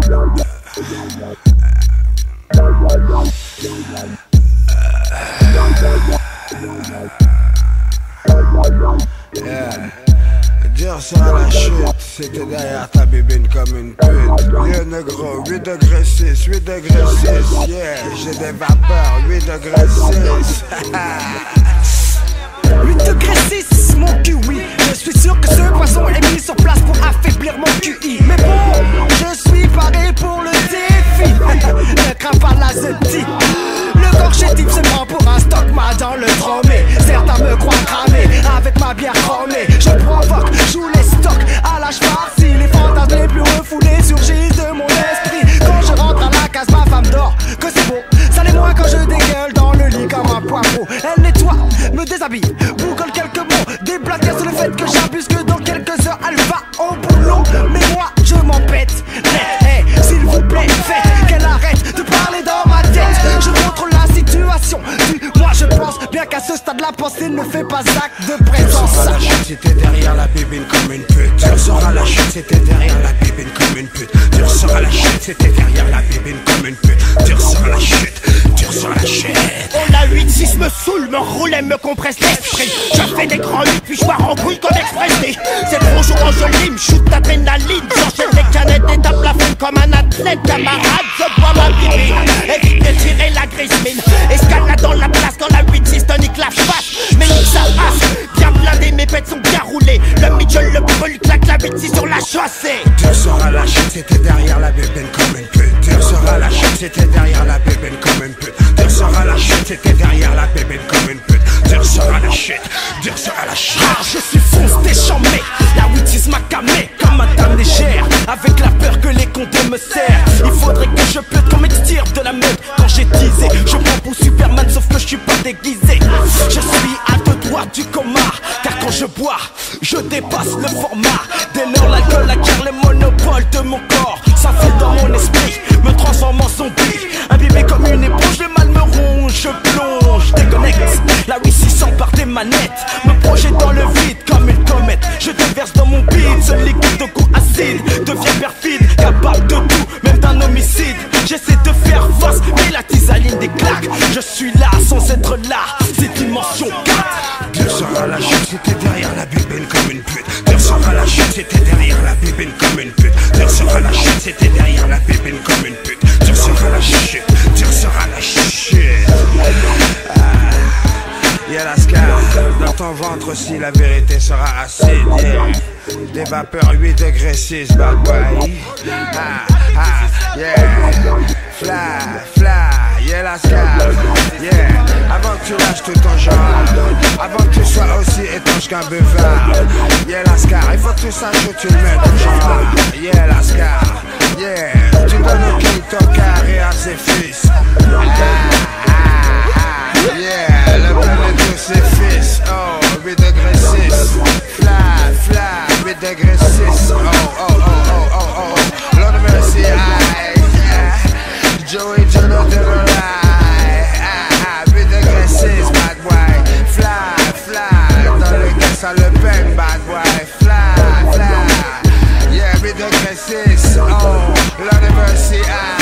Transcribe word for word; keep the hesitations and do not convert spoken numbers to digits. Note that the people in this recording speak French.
Yeah. Dire ça à la chute, c'était derrière ta bébine comme une pute. Lieu négro, huit degrés six, huit degrés six, yeah. J'ai des vapeurs, huit degrés six. huit degrés six, mon cul, oui. Je suis sûr que ce poisson est mis sur place pour affaiblir mon Q I. Mais bon, je suis paré pour le défi. Ne crains pas la zeti. Le corps chétif se prend pour un stockma dans le tromé. Certains me croient cramé avec ma bière chromée. Je provoque, joue les stocks à l'âge farci. Les fantasmes les plus refoulés surgissent de mon esprit. Quand je rentre à la case, ma femme dort. Que c'est beau, ça l'est moins quand je dégueule dans le lit comme un poivreau. Elle nettoie, me déshabille, boucle quelques mots. Des blagues sur le fait que j'abuse, que dans quelques heures elle va au boulot. Mais moi je m'en pète. Hey, hey, s'il vous plaît, faites qu'elle arrête de parler dans ma tête. Je contrôle la situation. Du moi je pense bien qu'à ce stade la pensée ne fait pas acte de présence. Tu ressors à la chute, c'était derrière la bébine comme une pute. Tu ressors à la chute, c'était derrière la bébine comme une pute. Tu ressors à la chute, c'était derrière la bébine comme une pute. Tu ressors à la chute, tu ressors à la chute. Oh la huit six me saoule, me roule et me compresse l'esprit. Je fais des grands lits puis je pars en couille comme Express. C'est trop chaud quand je lime, shoot d'adrénaline. J'enchaîne les canettes et tape la femme comme un athlète. Camarade, je bois ma bibine. Évite de tirer la grise mine. Escalade dans la place quand la huit six tonique la face. Mais nique sa race, bien blindé, mes pètes sont bien roulées. Le middle le brûle, claque la huit six sur la chaussée. Tu ressors à la chute, c'était derrière la bébine comme une pute. Tu ressors à la chute, c'était derrière la bébine comme une pute. Tu ressors à la chute, c'était derrière la bébine comme une pute. Tu ressors à la chute, tu ressors à la chute. Ah, je suis fonce déchamé, la huit six m'a camé comme un dame légère. Avec la peur que les condés me serrent. Il faudrait que je pleute comme extire de la meute. Quand j'ai teasé, je prends pour Superman sauf que je suis pas déguisé. Je suis à deux doigts du coma, car quand je bois, je dépasse le format. Dès lors l'alcool acquiert le monopole de mon corps. S'infile dans mon esprit, me transforme en zombie. Imbibé comme une éponge, le mal me ronge. Je plonge, déconnecte, la huit six s'empare des manettes. Me projette dans le vide comme une comète. Je déverse dans mon bide, ce liquide de goût acide devient perfide, capable de tout, même d'un homicide. J'essaie de faire face, mais la tisaline des claques. Je suis là sans être là, c'est dimension quatre. Tu ressors à la chute, c'était derrière la bébine comme une pute. Tu ressors à la chute, c'était derrière la bébine comme une pute. Tu ressors à la chute, c'était derrière la bébine comme une pute. Tu ressors à la chute, tu ressors à la chute. Ah, y'a la scar dans ton ventre aussi, la vérité sera acide. Yeah. Des vapeurs huit degrés six, bad boy. Ah, ah, yeah. Fly, fly, yeah la scar. Yeah. Avant que tu lâches tout ton genre, avant que tu sois aussi étanche qu'un buvard. Yeah la scar, il faut que tu saches que tu le mets ton genre. Yeah la scar, yeah. Tu donnes au king ton carré à ses fils. Ah, ah, ah, yeah. Le plein de tous ses fils. Oh, huit degrés six. Fly, fly, huit degrés six. Oh, oh, oh, oh, oh, oh. Lord of mercy, aye, yeah. Joey Jono de l'oreille. huit degrés six, bad boy. Fly, fly. Dans le gars, ça le peine, bad boy. Fly, fly. Yeah, huit degrés six. Oh, Lord of mercy, aye.